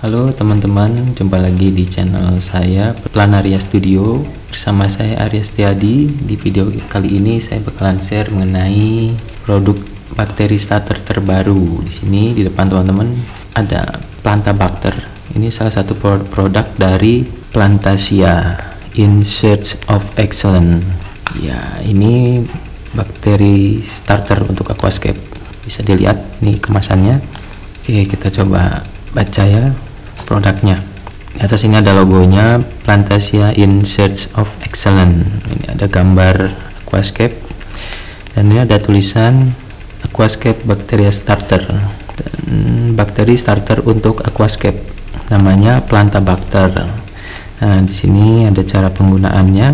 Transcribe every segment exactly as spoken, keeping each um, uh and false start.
Halo teman-teman, jumpa lagi di channel saya Planaria Studio. Bersama saya Arya Setiadi. Di video kali ini saya bakalan share mengenai produk bakteri starter terbaru. Di sini di depan teman-teman ada Plantabacter. Ini salah satu produk dari Plantasia in Search of Excellence. Ya, ini bakteri starter untuk aquascape. Bisa dilihat nih kemasannya. Oke, kita coba baca ya produknya. Di atas ini ada logonya Plantasia in Search of Excellence. Ini ada gambar aquascape dan ini ada tulisan aquascape bacteria starter. Dan bakteri starter untuk aquascape namanya Plantabacter. Nah, di sini ada cara penggunaannya.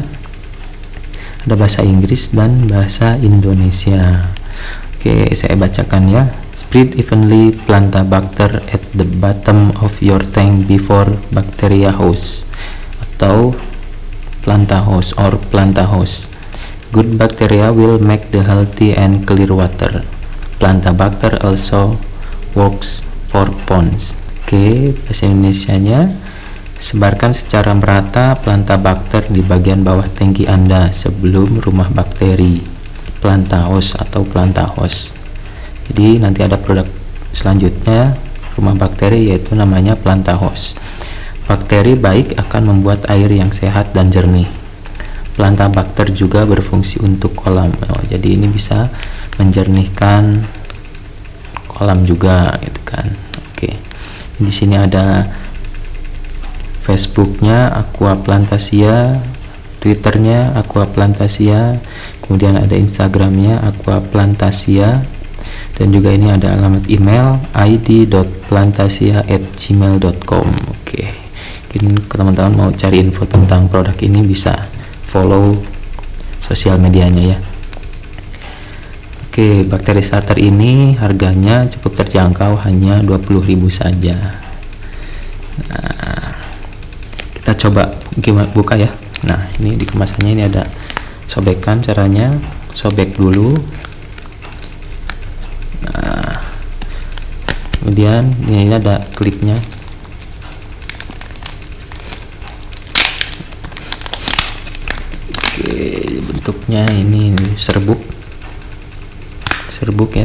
Ada bahasa Inggris dan bahasa Indonesia. Oke, saya bacakan ya. Spread evenly Plantabacter at the bottom of your tank before bacteria host atau planta host or planta host. Good bacteria will make the healthy and clear water. Plantabacter also works for ponds. Oke, bahasa Indonesianya, sebarkan secara merata Plantabacter di bagian bawah tangki Anda sebelum rumah bakteri. Planta host atau planta host. Jadi nanti ada produk selanjutnya rumah bakteri, yaitu namanya planta host. Bakteri baik akan membuat air yang sehat dan jernih. Plantabacter juga berfungsi untuk kolam. Oh, jadi ini bisa menjernihkan kolam juga, gitu kan. Oke. Di sini ada Facebooknya Aqua Plantasia, Twitternya Aqua Plantasia, kemudian ada Instagramnya Aqua Plantasia, dan juga ini ada alamat email i d dot plantasia at gmail dot com. Oke, mungkin teman-teman mau cari info tentang produk ini bisa follow sosial medianya ya. Oke, bakteri starter ini harganya cukup terjangkau, hanya dua puluh ribu saja. Nah, kita coba gimana buka ya. Nah, ini di kemasannya ini ada sobekan, caranya sobek dulu. Nah, kemudian ini ada klipnya. Oke, bentuknya ini serbuk serbuk ya,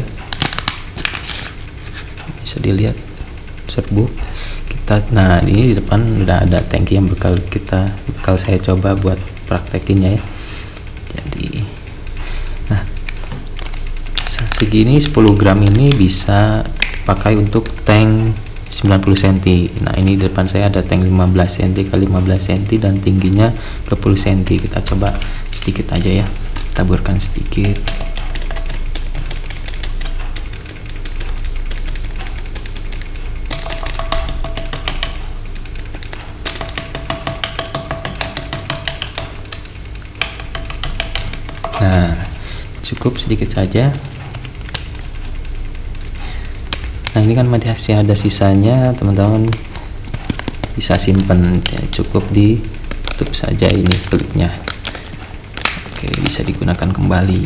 bisa dilihat serbuk. Kita, nah ini di depan udah ada tangki yang bakal kita bakal saya coba buat praktekinnya ya. Jadi nah, segini sepuluh gram ini bisa dipakai untuk tank sembilan puluh sentimeter. Nah, ini di depan saya ada tank lima belas sentimeter kali lima belas sentimeter dan tingginya dua puluh sentimeter. Kita coba sedikit aja ya, taburkan sedikit. Nah, cukup sedikit saja. Nah, ini kan masih ada sisanya, teman-teman bisa simpan ya, cukup ditutup saja ini klipnya. Oke, bisa digunakan kembali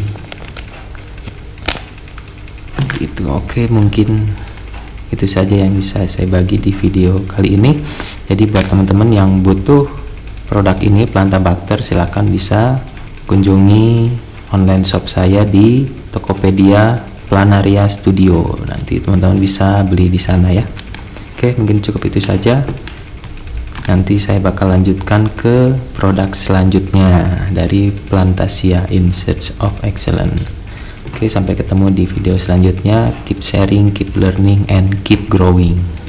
itu. Oke, mungkin itu saja yang bisa saya bagi di video kali ini. Jadi buat teman-teman yang butuh produk ini Plantabacter, silahkan bisa kunjungi online shop saya di Tokopedia Planaria Studio. Nanti teman-teman bisa beli di sana ya. Oke, mungkin cukup itu saja. Nanti saya bakal lanjutkan ke produk selanjutnya dari Plantasia in Search of Excellence. Oke, sampai ketemu di video selanjutnya. Keep sharing, keep learning, and keep growing.